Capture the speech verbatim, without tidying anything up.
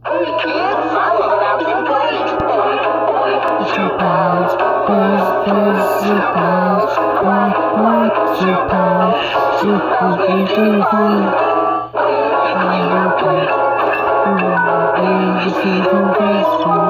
Hey kids, I'm about to play. Surprise, buzz, buzz, surprise, boy, boy, surprise, super big fun. I'm okay. We're going to see the best one.